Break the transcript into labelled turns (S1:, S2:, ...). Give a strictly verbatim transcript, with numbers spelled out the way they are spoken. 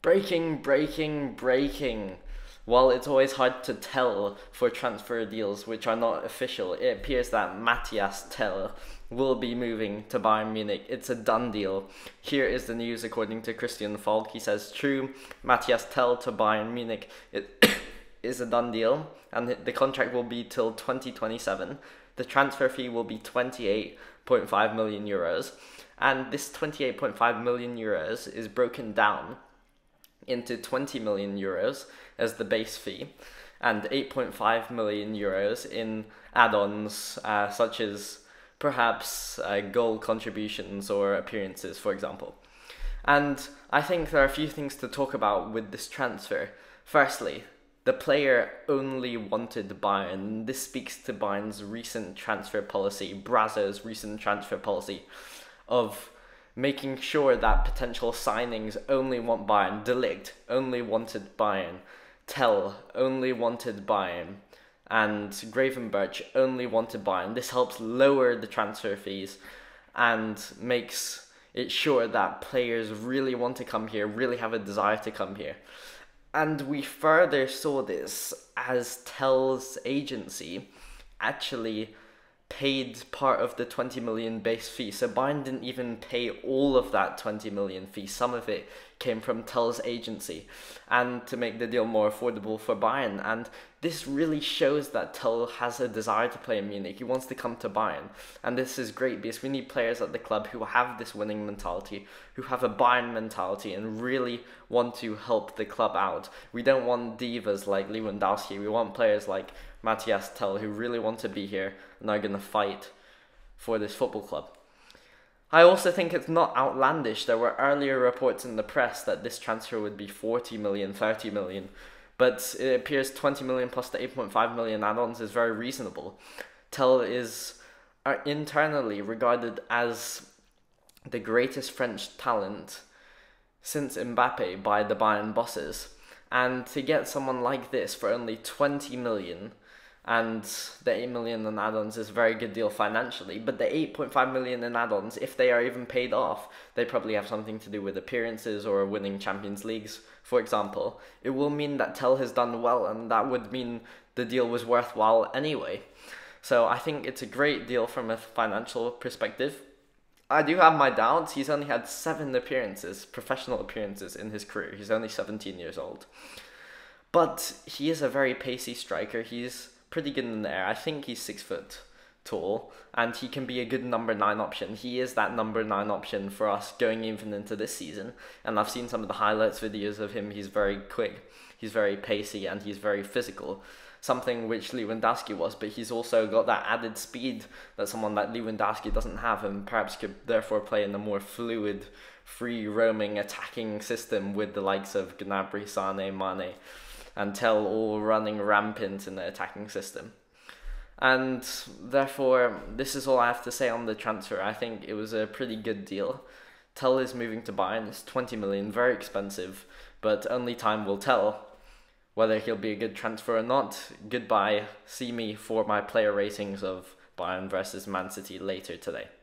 S1: Breaking, breaking, breaking. While it's always hard to tell for transfer deals which are not official, it appears that MATHYS T E L will be moving to Bayern Munich. It's a done deal. Here is the news according to Christian Falk. He says, true, MATHYS T E L to Bayern Munich it is a done deal, and the contract will be till twenty twenty-seven. The transfer fee will be twenty-eight point five million euros, and this twenty-eight point five million euros is broken down into twenty million euros as the base fee and eight point five million euros in add-ons uh, such as perhaps uh, goal contributions or appearances, for example. And I think there are a few things to talk about with this transfer. Firstly, the player only wanted Bayern. This speaks to Bayern's recent transfer policy, Brazzo's recent transfer policy of making sure that potential signings only want Bayern. De Ligt only wanted Bayern. T E L only wanted Bayern. And Gravenberch only wanted Bayern. This helps lower the transfer fees and makes it sure that players really want to come here, really have a desire to come here. And we further saw this as T E L's agency actually paid part of the twenty million base fee. So Bayern didn't even pay all of that twenty million fee. Some of it came from T E L's agency, and to make the deal more affordable for Bayern. And this really shows that T E L has a desire to play in Munich. He wants to come to Bayern. And this is great because we need players at the club who have this winning mentality, who have a Bayern mentality and really want to help the club out. We don't want divas like Lewandowski. We want players like MATHYS T E L who really want to be here and are going to fight for this football club. I also think it's not outlandish. There were earlier reports in the press that this transfer would be forty million, thirty million, but it appears twenty million plus the eight point five million add-ons is very reasonable. T E L is uh, internally regarded as the greatest French talent since Mbappe by the Bayern bosses, and to get someone like this for only twenty million and the eight million in add-ons is a very good deal financially, but the eight point five million in add-ons, if they are even paid off, they probably have something to do with appearances or winning Champions Leagues, for example. It will mean that T E L has done well, and that would mean the deal was worthwhile anyway. So I think it's a great deal from a financial perspective. I do have my doubts. He's only had seven appearances, professional appearances in his career. He's only seventeen years old. But he is a very pacey striker. He's pretty good in the air. I think he's six foot tall, and he can be a good number nine option. He is that number nine option for us going even into this season. And I've seen some of the highlights videos of him. He's very quick, he's very pacey, and he's very physical. Something which Lewandowski was, but he's also got that added speed that someone like Lewandowski doesn't have, and perhaps could therefore play in a more fluid, free-roaming attacking system with the likes of Gnabry, Sané, Mane, and T E L all running rampant in the attacking system. And therefore, this is all I have to say on the transfer. I think it was a pretty good deal. T E L is moving to Bayern. It's twenty million, very expensive, but only time will tell whether he'll be a good transfer or not. Goodbye. See me for my player ratings of Bayern versus Man City later today.